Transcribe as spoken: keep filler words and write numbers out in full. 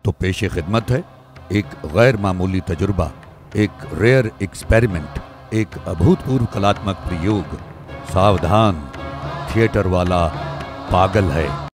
तो पेशे खिदमत है एक गैर मामूली तजुर्बा, एक रेयर एक्सपेरिमेंट, एक अभूतपूर्व कलात्मक प्रयोग। सावधान, थिएटर वाला पागल है।